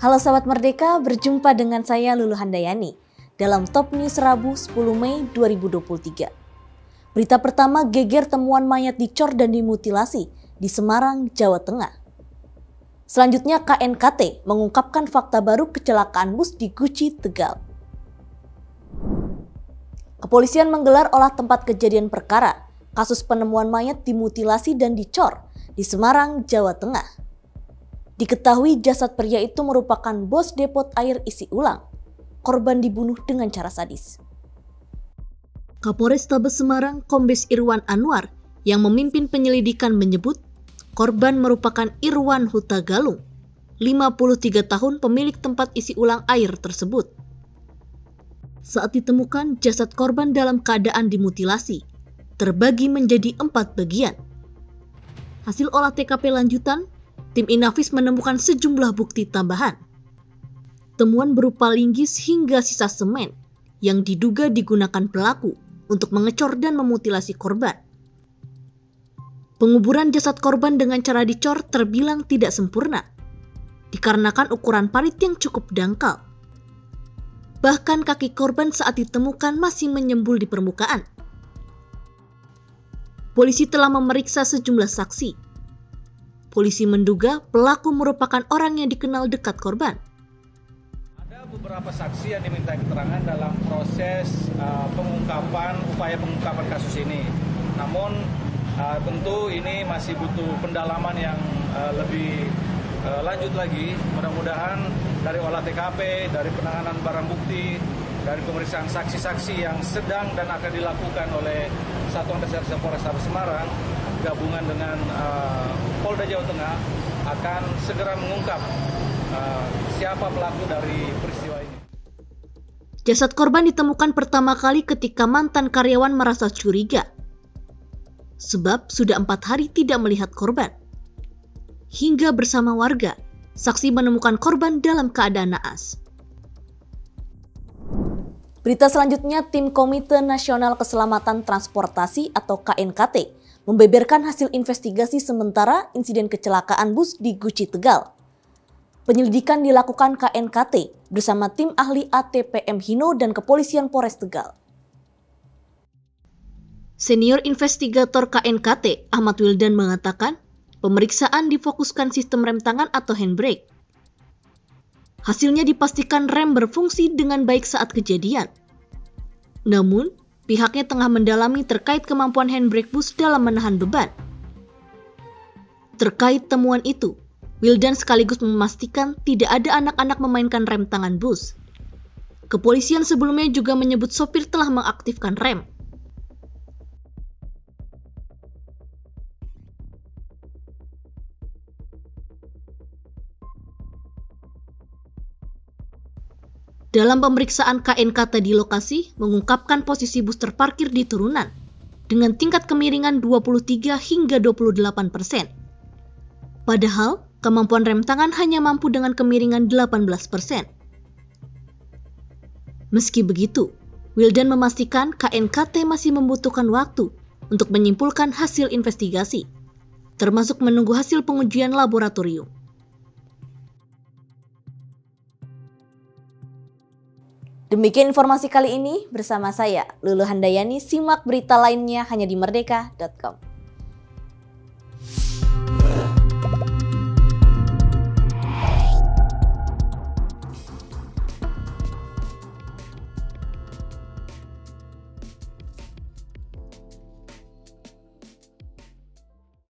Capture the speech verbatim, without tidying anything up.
Halo Sahabat Merdeka, berjumpa dengan saya Lulu Handayani dalam Top News Rabu sepuluh Mei dua ribu dua puluh tiga. Berita pertama, geger temuan mayat dicor dan dimutilasi di Semarang, Jawa Tengah. Selanjutnya, K N K T mengungkapkan fakta baru kecelakaan bus di Guci, Tegal. Kepolisian menggelar olah tempat kejadian perkara kasus penemuan mayat dimutilasi dan dicor di Semarang, Jawa Tengah. Diketahui jasad pria itu merupakan bos depot air isi ulang. Korban dibunuh dengan cara sadis. Kapolrestabes Semarang Kombes Irwan Anwar yang memimpin penyelidikan menyebut korban merupakan Irwan Huta Galung, lima puluh tiga tahun, pemilik tempat isi ulang air tersebut. Saat ditemukan, jasad korban dalam keadaan dimutilasi, terbagi menjadi empat bagian. Hasil olah T K P lanjutan, tim Inafis menemukan sejumlah bukti tambahan. Temuan berupa linggis hingga sisa semen yang diduga digunakan pelaku untuk mengecor dan memutilasi korban. Penguburan jasad korban dengan cara dicor terbilang tidak sempurna, dikarenakan ukuran parit yang cukup dangkal. Bahkan kaki korban saat ditemukan masih menyembul di permukaan. Polisi telah memeriksa sejumlah saksi. Polisi menduga pelaku merupakan orang yang dikenal dekat korban. Ada beberapa saksi yang diminta keterangan dalam proses uh, pengungkapan, upaya pengungkapan kasus ini. Namun uh, tentu ini masih butuh pendalaman yang uh, lebih uh, lanjut lagi. Mudah-mudahan dari olah T K P, dari penanganan barang bukti, dari pemeriksaan saksi-saksi yang sedang dan akan dilakukan oleh Satuan Reserse Polrestabes Semarang, gabungan dengan uh, Polda Jawa Tengah akan segera mengungkap uh, siapa pelaku dari peristiwa ini. Jasad korban ditemukan pertama kali ketika mantan karyawan merasa curiga, sebab sudah empat hari tidak melihat korban. Hingga bersama warga, saksi menemukan korban dalam keadaan naas. Berita selanjutnya, Tim Komite Nasional Keselamatan Transportasi atau K N K T membeberkan hasil investigasi sementara insiden kecelakaan bus di Guci, Tegal. Penyelidikan dilakukan K N K T bersama tim ahli A T P M Hino dan Kepolisian Polres Tegal. Senior investigator K N K T Ahmad Wildan mengatakan, pemeriksaan difokuskan sistem rem tangan atau handbrake. Hasilnya dipastikan rem berfungsi dengan baik saat kejadian. Namun, pihaknya tengah mendalami terkait kemampuan handbrake bus dalam menahan beban. Terkait temuan itu, Wildan sekaligus memastikan tidak ada anak-anak memainkan rem tangan bus. Kepolisian sebelumnya juga menyebut sopir telah mengaktifkan rem. Dalam pemeriksaan, K N K T di lokasi mengungkapkan posisi bus terparkir di turunan dengan tingkat kemiringan dua puluh tiga hingga dua puluh delapan persen. Padahal, kemampuan rem tangan hanya mampu dengan kemiringan delapan belas persen. Meski begitu, Wildan memastikan K N K T masih membutuhkan waktu untuk menyimpulkan hasil investigasi, termasuk menunggu hasil pengujian laboratorium. Demikian informasi kali ini bersama saya, Lulu Handayani. Simak berita lainnya hanya di merdeka titik com.